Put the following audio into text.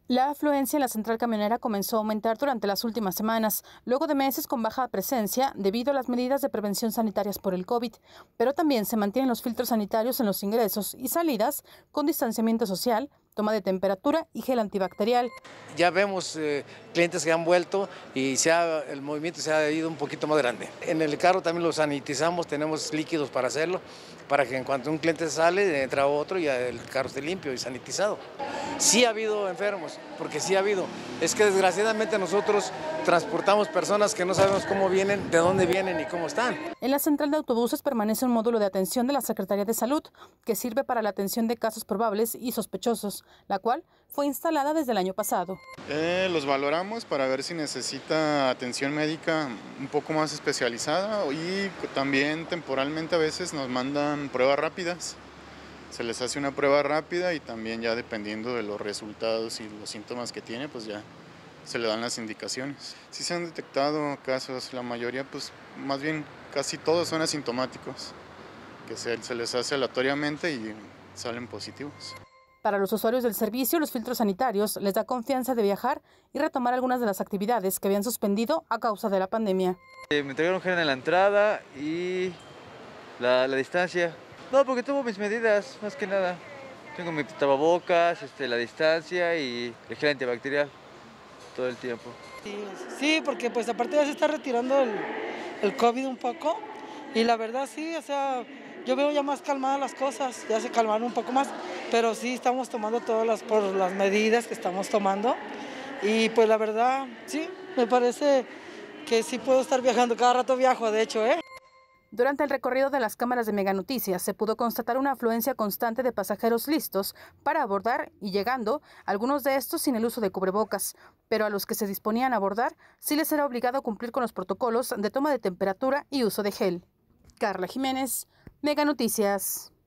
La afluencia en la central camionera comenzó a aumentar durante las últimas semanas, luego de meses con baja presencia debido a las medidas de prevención sanitarias por el COVID, pero también se mantienen los filtros sanitarios en los ingresos y salidas con distanciamiento social, toma de temperatura y gel antibacterial. Ya vemos clientes que han vuelto y el movimiento se ha ido un poquito más grande. En el carro también lo sanitizamos, tenemos líquidos para hacerlo, para que en cuanto un cliente sale, entra otro y el carro esté limpio y sanitizado. Sí ha habido enfermos, porque sí ha habido. Es que desgraciadamente nosotros transportamos personas que no sabemos cómo vienen, de dónde vienen y cómo están. En la central de autobuses permanece un módulo de atención de la Secretaría de Salud, que sirve para la atención de casos probables y sospechosos, la cual fue instalada desde el año pasado. Los valoramos para ver si necesita atención médica un poco más especializada y también temporalmente a veces nos mandan pruebas rápidas. Se les hace una prueba rápida y también ya dependiendo de los resultados y los síntomas que tiene, pues ya se le dan las indicaciones. Sí se han detectado casos, la mayoría, pues más bien casi todos son asintomáticos, que se les hace aleatoriamente y salen positivos. Para los usuarios del servicio, los filtros sanitarios les da confianza de viajar y retomar algunas de las actividades que habían suspendido a causa de la pandemia. Me entregaron gel en la entrada y la distancia. No, porque tomo mis medidas, más que nada. Tengo mi tapabocas, la distancia y el gel antibacterial todo el tiempo. Sí, porque pues aparte ya se está retirando el COVID un poco y la verdad sí, o sea, yo veo ya más calmadas las cosas, ya se calmaron un poco más, pero sí estamos tomando por las medidas que estamos tomando y pues la verdad sí, me parece que sí puedo estar viajando, cada rato viajo de hecho, Durante el recorrido de las cámaras de Mega Noticias se pudo constatar una afluencia constante de pasajeros listos para abordar y llegando, algunos de estos sin el uso de cubrebocas, pero a los que se disponían a abordar sí les era obligado cumplir con los protocolos de toma de temperatura y uso de gel. Carla Jiménez, Mega Noticias.